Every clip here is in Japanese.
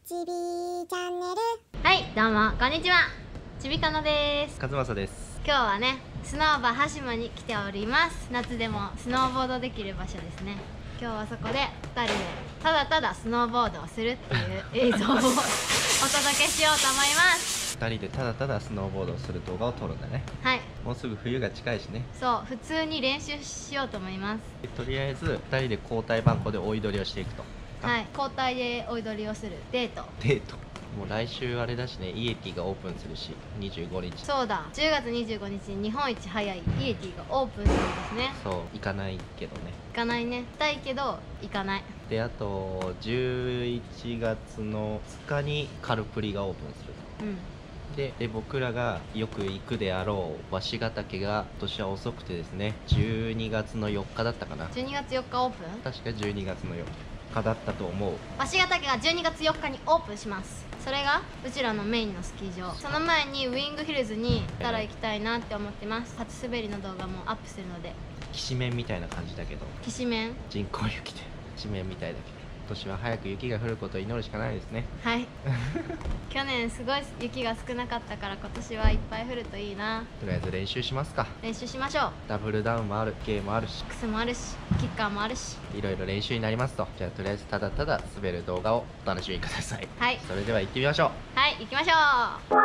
ちびチャンネル。 はい、どうもこんにちは、ちびかのです。 和正です。 今日はね、スノーバー羽島に来ております。夏でもスノーボードできる場所ですね。今日はそこで2人でただただスノーボードをするっていう映像をお届けしようと思います。 2人でただただスノーボードをする動画を撮るんだね。 はい、 もうすぐ冬が近いしね。 そう、普通に練習しようと思います。 とりあえず2人で交代番号で追い取りをしていくと。 はい、交代で追い取りをするデート。 デート。もう来週あれだしね、イエティがオープンするし、25日。 そうだ、10月25日に日本一早いイエティがオープンするんですね。 そう、行かないけどね。 行かないね。行きたいけど行かない。 で、あと11月の2日にカルプリがオープンすると。 うん。 で僕らがよく行くであろう鷲ヶ岳が今年は遅くてですね、12月の4日だったかな。 12月4日オープン。 確か12月の4日だったと思う。 鷲ヶ岳が12月4日にオープンします。それがうちらのメインのスキー場。その前にウィングヒルズに行ったら行きたいなって思ってます。初滑りの動画もアップするので。 きしめんみたいな感じだけど、 きしめん。 人工雪できしめんみたいだけど、今年は早く雪が降ることを祈るしかないですね。 はい去年すごい雪が少なかったから今年はいっぱい降るといいな。 とりあえず練習しますか。 練習しましょう。 ダブルダウンもある、ゲーもあるし、 クスもあるし、キッカーもあるし。 いろいろ練習になりますと。じゃあとりあえずただただ滑る動画をお楽しみください。 はい、 それでは行ってみましょう。 はい、行きましょう。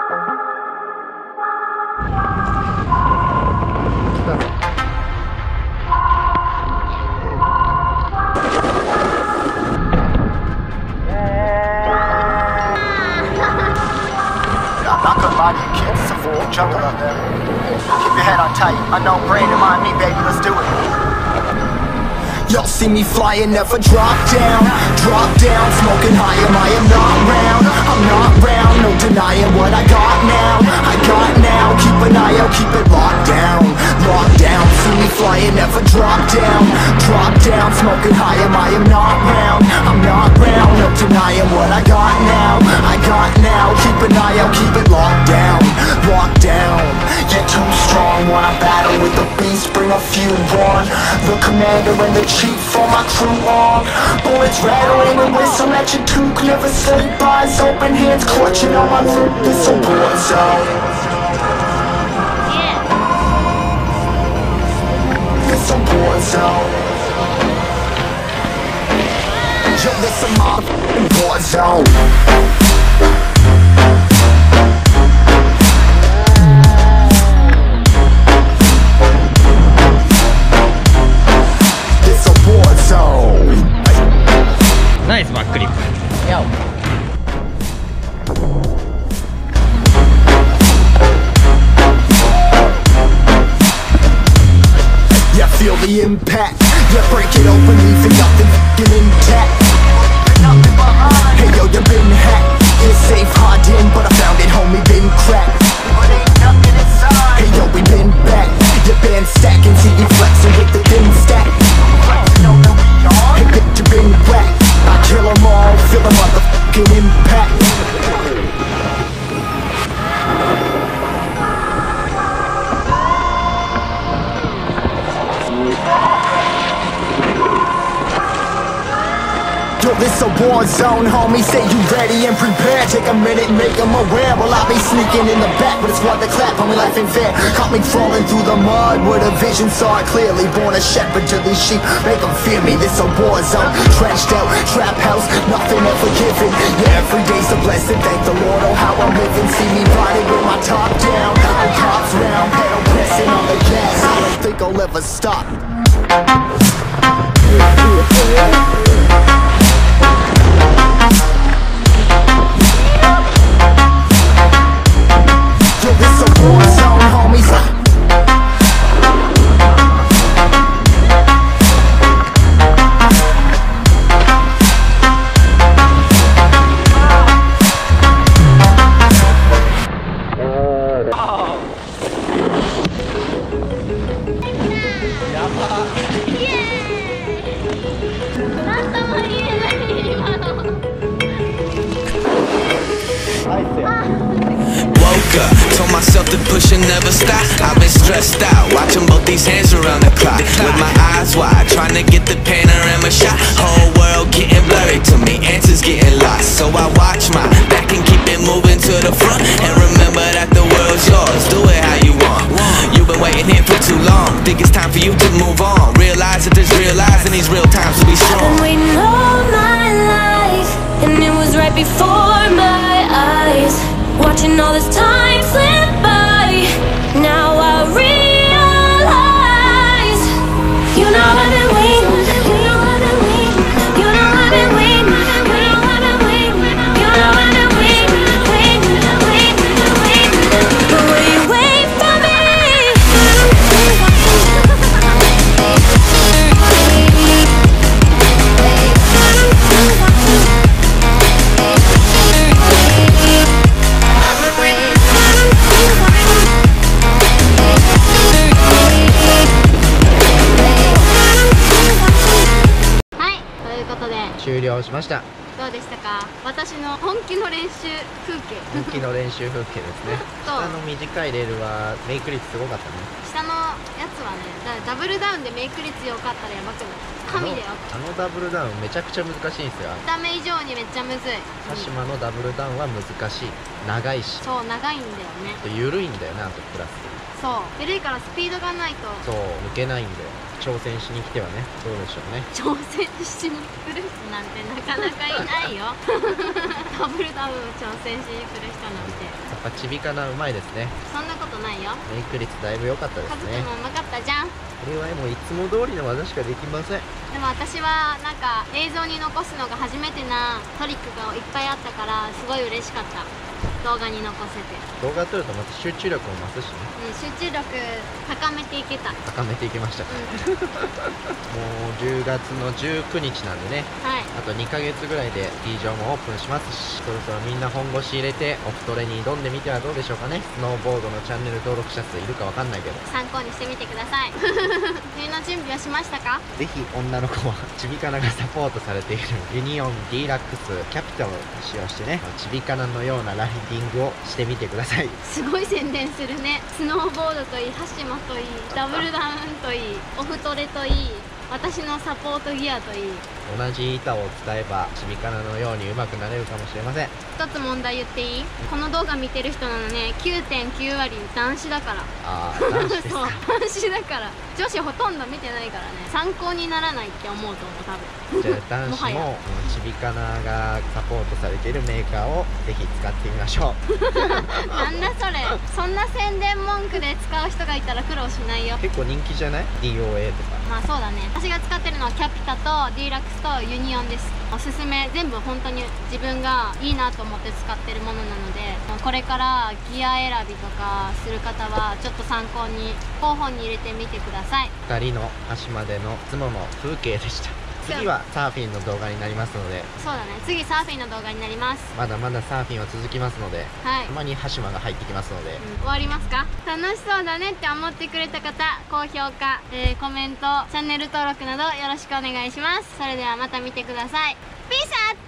来たぞ。 Not gonna lie to you kids, it's a full jungle out there. Keep your head on tight. Unknown brain and mind me, baby, let's do it. Y'all see me flying, never drop down. Drop down, smoking high, I am not round. I'm not round, no denying what I got now. I got now, keep an eye out, keep it locked down. Locked down, see me flying, never drop down. Drop down, smoking high, I am not round. I'm not round, no denying what I got now. I got now, keep an eye out, keep it locked down. Locked down, you're too strong. When I battle with the beast, bring a few on. The commander and the chief for my crew on. Bullets rattling and whistle at your toque. Never sleep, eyes open, hands clutching on my lip. It's a war zone. Yeah. It's a war zone. Yo, this a motherfucking war zone. It's a war zone. ナイスバックリップ。やお。 Yeah, feel the impact. Yeah, break it open, leaving nothing f***ing intact. Hey yo, you been hacked. It's safe, hard in, but I found it, homie, been cracked. Hey yo, we been back. You been stacking, see you flexing with the thin stack. Hey bitch, you been whacked. I kill 'em all, feel the motherfucking impact. Yo, this a war zone, homie, say you ready and prepared. Take a minute, make them aware. Well, I be sneaking in the back, but it's what the clap, homie, life ain't fair. Caught me crawling through the mud, where the vision saw it clearly. Born a shepherd to these sheep, make them fear me. This a war zone, trenched out, trap house, nothing ever given. Yeah, every day's a blessing, thank the Lord, oh how I'm living. See me riding with my top down, I'm cops round, pedal pressing on the gas. I don't think I'll ever stop. Yo, this a war zone, homies. up. Told myself to push and never stop. I've been stressed out, watching both these hands around the clock. With my eyes wide, trying to get the panorama shot. Whole world getting blurry to me, answers getting lost. So I watch my back and keep it moving to the front. And remember that the world's yours, do it how you want. You've been waiting here for too long. Think it's time for you to move on. Realize that there's real lies in these real times to be strong. I've been waiting all my life, and it was right before my eyes. Watching all this time slip by, now I realize. You know I've been waiting, you know I've been waiting, you know I've been waiting, you know I've been waiting, you know I've been waiting, waiting, waiting, waiting. But will you wait for me? 終了しました。 どうでしたか？私の本気の練習風景。 本気の練習風景ですね。 そう下の短いレールはメイク率すごかったね。 下のやつはね、ダブルダウンでメイク率良かったらやばくない？神だよ。 あのダブルダウンめちゃくちゃ難しいんですよ。 見た目以上にめっちゃむずい。 鹿島のダブルダウンは難しい。長いし。 そう、長いんだよね。 緩いんだよな、あとプラス。 そう、緩いからスピードがないと。 そう、抜けないんだよ。挑戦しに来てはね、どうでしょうね。 挑戦しに来る人なんてなかなかいないよ。ダブルダウンを挑戦しに来る人なんて。 やっぱちびかなうまいですね。 そんなことないよ。 メイク率だいぶ良かったですカズくんね。 もうまかったじゃん。 これはもういつも通りの技しかできません。 でも私はなんか映像に残すのが初めてなトリックがいっぱいあったからすごい嬉しかった。動画に残せて。 動画撮るとまた集中力も増すしね。 集中力高めていけた。 高めていきました。もう10月の19日なんでね、 はい。 あと2ヶ月ぐらいで T 場もオープンしますし、そろそろみんな本腰入れてオフトレに挑んでみてはどうでしょうかね。スノーボードのチャンネル登録者数いるかわかんないけど、 参考にしてみてください。冬の準備はしましたか？ ぜひ女の子はちびかながサポートされているユニオン D ラックスキャピタルを使用してね、ちびかなのようなライディングをしてみてください。 すごい宣伝するね。スノーボードといい、ハシマといい、ダブルダウンといい、オフトレといい、私のサポートギアといい。 同じ板を使えばちびかなのように上手くなれるかもしれません。 一つ問題言っていい？この動画見てる人なのね、9.9 割男子だから。 ああ、男子ですそう、 か。 男子だから女子ほとんど見てないからね、参考にならないって思うと思う、多分。 じゃあ男子もちびかながサポートされているメーカーをぜひ使ってみましょう。 なんだそれ。そんな宣伝文句で使う人がいたら苦労しないよ。 結構人気じゃない？ DOA とか。 まあそうだね。私が使ってるのはキャピタと D ラックスとユニオンです。おすすめ、全部本当に自分がいいなと思って使ってるものなので、これからギア選びとかする方はちょっと参考に候補に入れてみてください。 2人の橋までのいつもの風景でした。次はサーフィンの動画になりますので、 そうだね、次サーフィンの動画になります。 まだまだサーフィンは続きますので、 はい、 たまに橋間が入ってきますので、 終わりますか？楽しそうだねって思ってくれた方、高評価、コメント、チャンネル登録などよろしくお願いします。それではまた見てください。ピースアウト。